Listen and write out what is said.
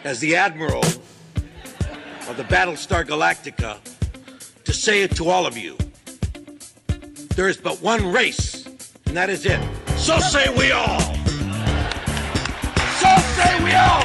as the Admiral of the Battlestar Galactica to say it to all of you. There is but one race, and that is it. So say we all! So say we all!